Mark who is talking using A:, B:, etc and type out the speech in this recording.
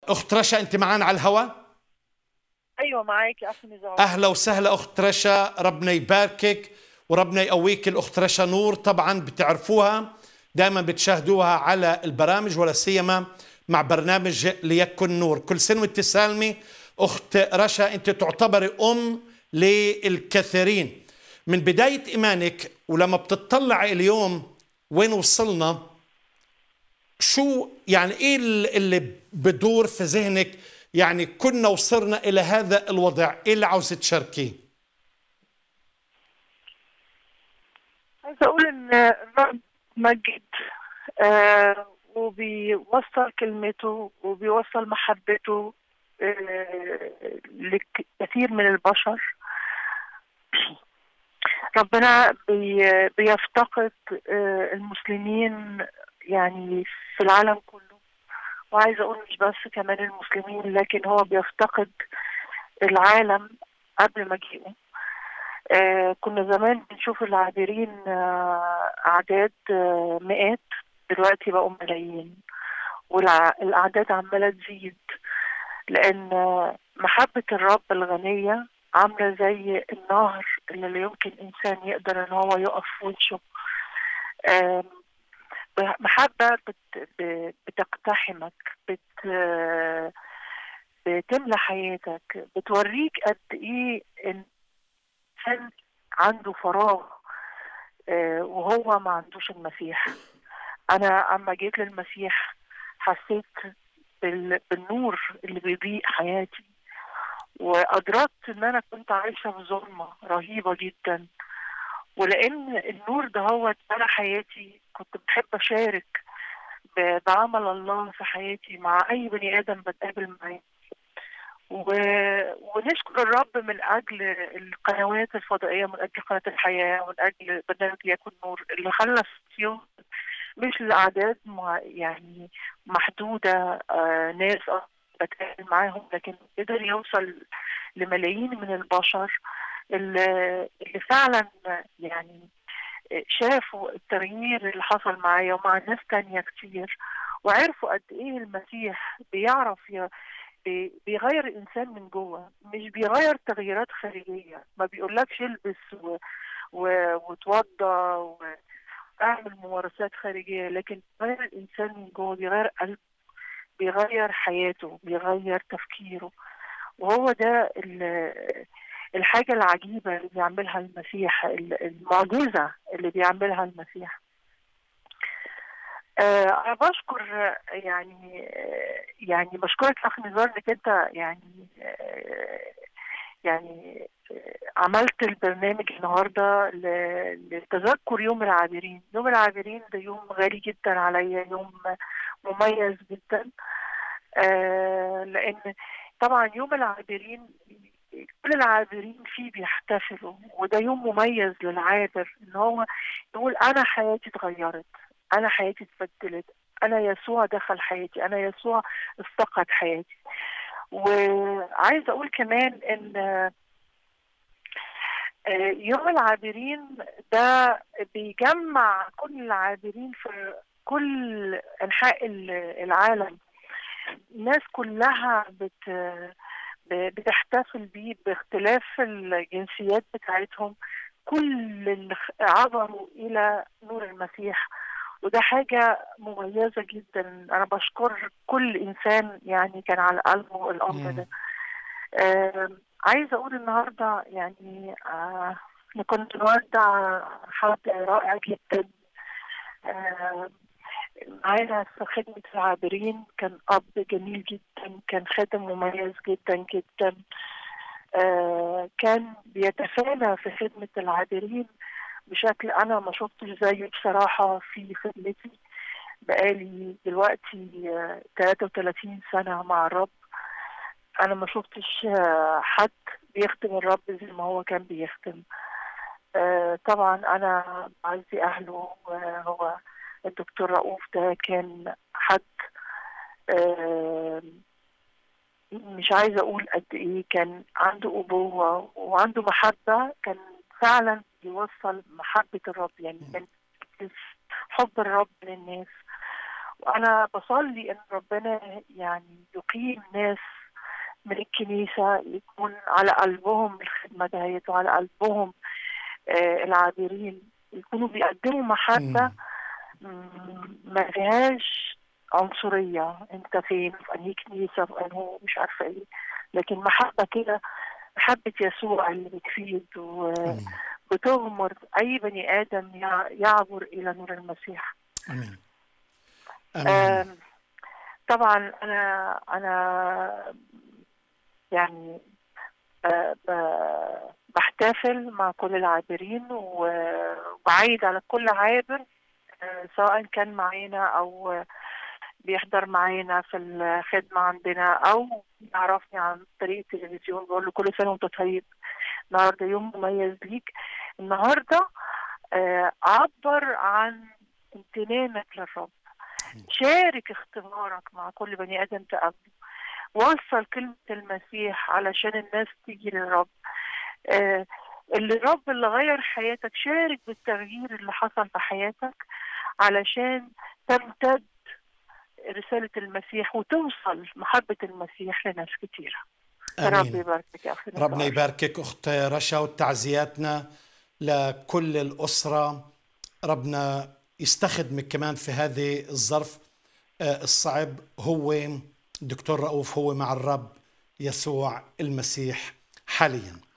A: أخت رشا أنت معنا على الهواء؟
B: ايوه معاك يا اخي نزار.
A: أهلا وسهلا أخت رشا، ربنا يباركك وربنا يقويك. الأخت رشا نور طبعا بتعرفوها، دائما بتشاهدوها على البرامج ولا سيما مع برنامج ليكن نور. كل سنة وانت سالمة أخت رشا، أنت تعتبري أم للكثيرين. من بداية إيمانك ولما بتطلع اليوم وين وصلنا، شو يعني ايه اللي بدور في ذهنك؟ يعني كنا وصلنا الى هذا الوضع، ايه اللي عاوزة تشاركيه؟
B: عايزه اقول ان الرب مجد وبيوصل كلمته وبيوصل محبته لكثير من البشر. ربنا بيفتقد المسلمين يعني في العالم كله، وعايزه اقول مش بس كمان المسلمين، لكن هو بيفتقد العالم قبل مجيئه. كنا زمان بنشوف العابرين أعداد مئات، دلوقتي بقوا ملايين، والأعداد عمالة تزيد، لأن محبة الرب الغنية عاملة زي النهر اللي لا يمكن إنسان يقدر إن هو يقف في وشه. محبة بتقتحمك، بتملى حياتك، بتوريك قد إيه إنسان عنده فراغ وهو ما عندوش المسيح. أنا أما جيت للمسيح حسيت بالنور اللي بيضيء حياتي، وأدركت إن أنا كنت عايشة في ظلمة رهيبة جدا، ولأن النور ده هو على حياتي كنت بحب أشارك بعمل الله في حياتي مع أي بني آدم بتقابل معاه. ونشكر الرب من أجل القنوات الفضائية، من أجل قناة الحياة، ومن أجل برنامج يكون نور اللي خلى فيه مش الأعداد يعني محدودة ناس بتقابل معاهم، لكن قدر يوصل لملايين من البشر اللي فعلا يعني شافوا التغيير اللي حصل معايا ومع ناس تانية كتير، وعرفوا قد ايه المسيح بيعرف بيغير الانسان من جوه، مش بيغير تغييرات خارجيه. ما بيقولكش البس وتوضى واعمل ممارسات خارجيه، لكن بيغير الانسان من جوه، بيغير قلبه، بيغير حياته، بيغير تفكيره. وهو ده الحاجه العجيبه اللي بيعملها المسيح، المعجزه اللي بيعملها المسيح. أنا بشكر يعني بشكرك أخ نزار إنك أنت يعني عملت البرنامج النهارده لتذكر يوم العابرين. يوم العابرين ده يوم غالي جدا عليا، يوم مميز جدا، لأن طبعا يوم العابرين كل العابرين فيه بيحتفلوا، وده يوم مميز للعابر ان هو يقول انا حياتي اتغيرت، انا حياتي اتبدلت، انا يسوع دخل حياتي، انا يسوع افتقد حياتي. وعايزه اقول كمان ان يوم العابرين ده بيجمع كل العابرين في كل انحاء العالم. الناس كلها بتحتفل بيه باختلاف الجنسيات بتاعتهم، كل اللي عبروا إلى نور المسيح، وده حاجة مميزة جدا. أنا بشكر كل إنسان يعني كان على قلبه الأمر ده. عايزة أقول النهاردة يعني أنا كنت بودع حد رائع جدا معانا في خدمة العابرين، كان أب جميل جدا، كان خادم مميز جدا جدا، كان بيتفانى في خدمة العابرين بشكل أنا ما شفتش زيه بصراحة في خدمتي. بقالي دلوقتي 33 سنة مع الرب، أنا ما شفتش حد بيخدم الرب زي ما هو كان بيخدم. طبعا أنا بعزي أهله، وهو الدكتور رؤوف ده كان حد مش عايزة أقول قد إيه كان عنده أبوة وعنده محبة، كان فعلا بيوصل محبة الرب، يعني كان حب الرب للناس. وأنا بصلي إن ربنا يعني يقيم ناس من الكنيسة يكون على قلبهم الخدمة دهيت، وعلى قلبهم العابرين، يكونوا بيقدموا محبة ما فيهاش عنصرية، انت فين في انهي كنيسة في انهي مش عارفة ايه، لكن محبة كده، محبة يسوع اللي بتفيد وبتغمر اي بني ادم يعبر الى نور المسيح.
A: امين. امين.
B: طبعا انا يعني بحتفل مع كل العابرين، وبعيد على كل عابر سواء كان معانا او بيحضر معانا في الخدمة عندنا او يعرفني عن طريق التلفزيون، بقول له كل سنة وانت طيب، النهارده يوم مميز ليك. النهارده عبر عن امتنانك للرب، شارك اختبارك مع كل بني ادم تقابله، وصل كلمة المسيح علشان الناس تيجي للرب. الرب اللي غير حياتك، شارك بالتغيير اللي حصل في حياتك علشان تمتد رسالة المسيح وتوصل محبة المسيح لناس كتيرة. ربي يباركك يا أخي.
A: ربنا يباركك أخت رشا، وتعزياتنا لكل الأسرة. ربنا يستخدمك كمان في هذه الظرف الصعب. هو دكتور رؤوف هو مع الرب يسوع المسيح حاليا.